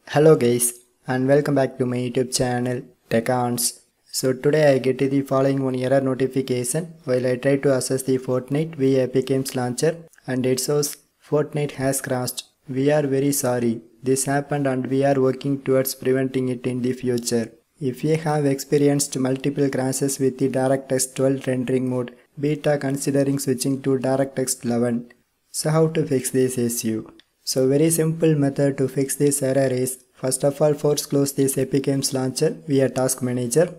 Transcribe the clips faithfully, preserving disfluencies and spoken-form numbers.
Hello guys and welcome back to my YouTube channel techons. So today I get the following one error notification while I try to access the Fortnite via Epic Games launcher and it shows Fortnite has crashed. We are very sorry. This happened and we are working towards preventing it in the future. If you have experienced multiple crashes with the DirectX twelve rendering mode, beta considering switching to DirectX eleven. So how to fix this issue? So very simple method to fix this error is, first of all force close this Epic Games launcher via task manager.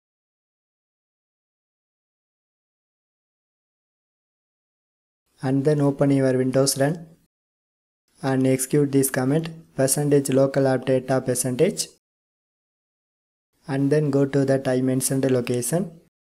And then open your Windows run and execute this command percentage local app data percentage and then go to that I mentioned location.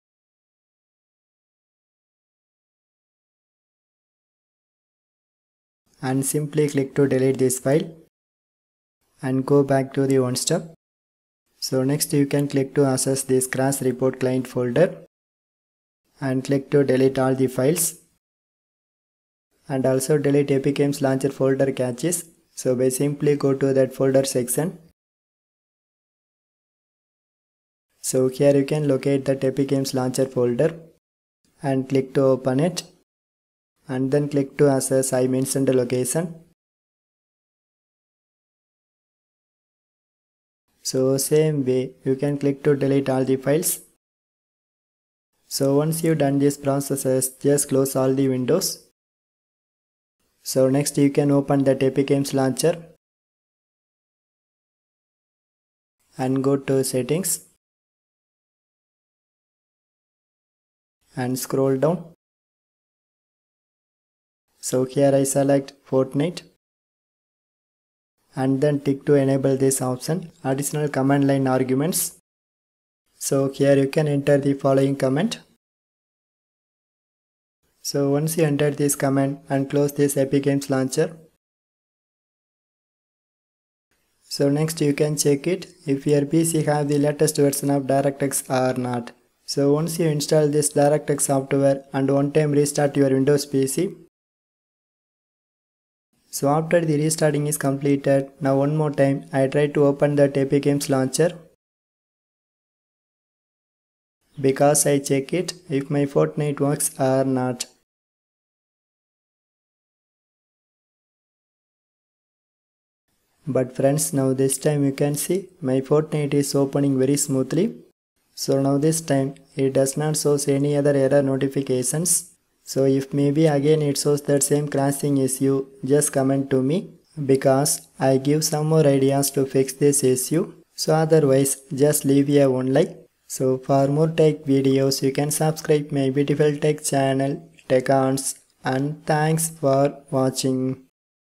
And simply click to delete this file and go back to the one step. So next you can click to access this crash report client folder and click to delete all the files and also delete Epic Games launcher folder caches. So by simply go to that folder section. So here you can locate that Epic Games launcher folder and click to open it and then click to access I mentioned location. So same way you can click to delete all the files. So once you done these processes, just close all the windows. So next you can open that Epic Games launcher and go to settings and scroll down. So here I select Fortnite and then tick to enable this option, additional command line arguments. So here you can enter the following command. So once you enter this command and close this Epic Games launcher. So next you can check it if your P C have the latest version of DirectX or not. So once you install this DirectX software and one time restart your Windows P C. So after the restarting is completed, now one more time I try to open that Epic Games launcher. Because I check it if my Fortnite works or not. But friends, now this time you can see my Fortnite is opening very smoothly. So now this time it does not show any other error notifications. So if maybe again it shows that same crashing issue, just comment to me because I give some more ideas to fix this issue. So otherwise just leave a one like. So for more tech videos you can subscribe my beautiful tech channel techons and thanks for watching.